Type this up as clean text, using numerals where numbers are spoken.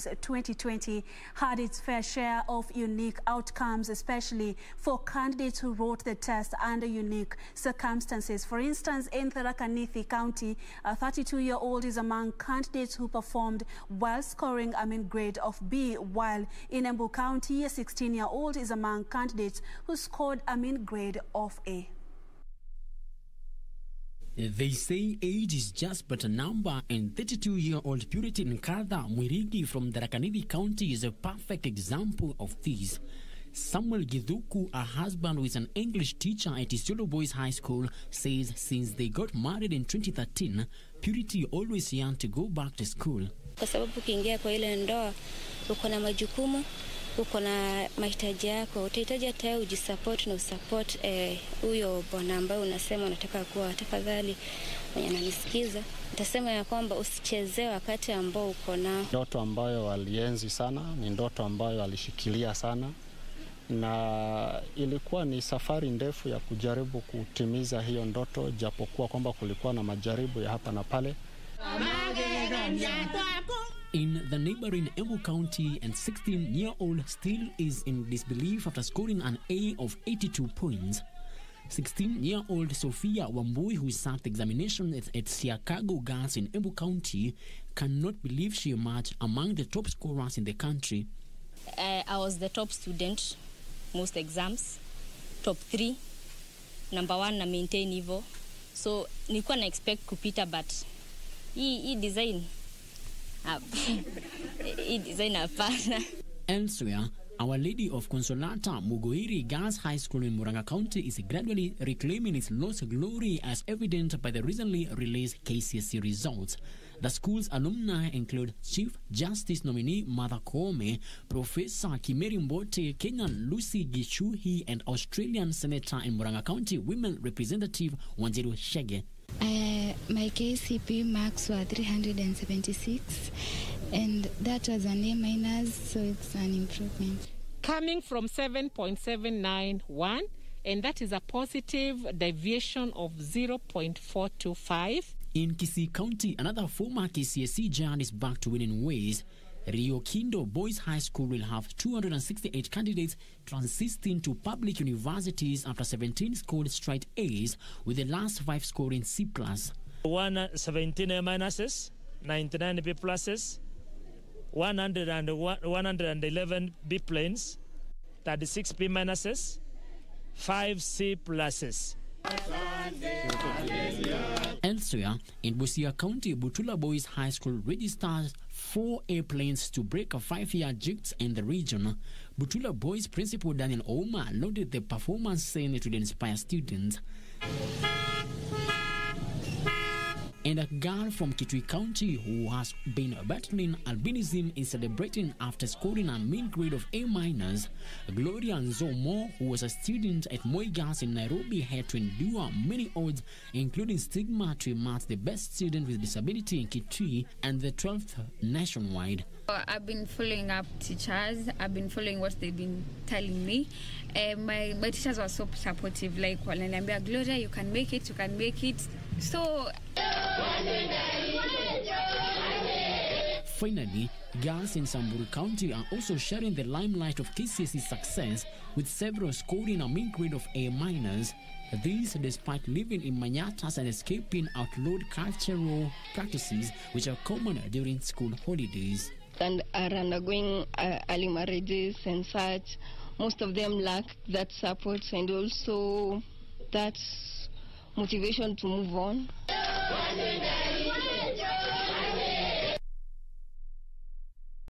2020 had its fair share of unique outcomes, especially for candidates who wrote the test under unique circumstances. For instance, in Tharaka Nithi County, a 32-year-old is among candidates who performed well, scoring grade of B, while in Embu County, a 16-year-old is among candidates who scored grade of A. They say age is just but a number, and 32-year-old Purity Nkadha Mwirigi from Tharaka Nithi County is a perfect example of this. Samuel Githuku, a husband who is an English teacher at Isiolo Boys High School, says since they got married in 2013, Purity always yearned to go back to school. Kwa sababu ukiingia kwa ile ndoa, uko na majukumu, uko na mahitaji yako, utahitaji hata ujisupport na usupport huyo bwana ambaye unasema unataka kuwa. Tafadhali mwenye ananisikiza, nitasema ya kwamba usichezee wakati ambao uko na. Ndoto ambayo walienzi sana, ni ndoto ambayo alishikilia sana, na ilikuwa ni safari ndefu ya kujaribu kutimiza hiyo ndoto, japokuwa kwamba kulikuwa na majaribu ya hapa na pale. In the neighboring Embu County, and 16-year-old still is in disbelief after scoring an A of 82 points. 16-year-old Sophia Wambui, who sat the examination at Siakago Girls in Embu County, cannot believe she emerged among the top scorers in the country. I was the top student, most exams, top 3, number 1 na maintain hivyo. So nilikuwa na expect kupita, but hii design Elsewhere, Our Lady of Consolata Mugoiri Girls High School in Murang'a County is gradually reclaiming its lost glory, as evident by the recently released KCSE results. The school's alumni include Chief Justice nominee Martha Koome, Professor Kimeri Mbote, Kenyan Lucy Gichuhi, and Australian Senator in Murang'a County Women Representative Wanjiru Shege. My KCP marks were 376, and that was an A-, so it's an improvement. Coming from 7.791, and that is a positive deviation of 0.425. In Kisii County, another former KCSE giant is back to winning ways. Rio Kindo Boys High School will have 268 candidates transiting to public universities after 17 scored straight A's, with the last 5 scoring C+. 117 A-, 99 B+, 111 B planes, 36 B-, 5 C+. Elsewhere, in Busia County, Butula Boys High School registered 4 airplanes to break a 5-year jigs in the region. Butula Boys Principal Daniel Ouma lauded the performance, saying it would inspire students. And a girl from Kitui County who has been battling albinism is celebrating after scoring a mean grade of A-. Gloria Nzomo, who was a student at Moi Girls in Nairobi, had to endure many odds, including stigma, to emerge the best student with disability in Kitui and the 12th nationwide. I've been following up teachers. I've been following what they've been telling me. My teachers were so supportive. Like, Gloria, you can make it, you can make it. So finally, girls in Samburu County are also sharing the limelight of KCSE success, with several scoring a mean grade of A-. This despite living in Manyatas and escaping outlawed cultural practices which are common during school holidays. And are undergoing early marriages and such. Most of them lack that support and also that motivation to move on.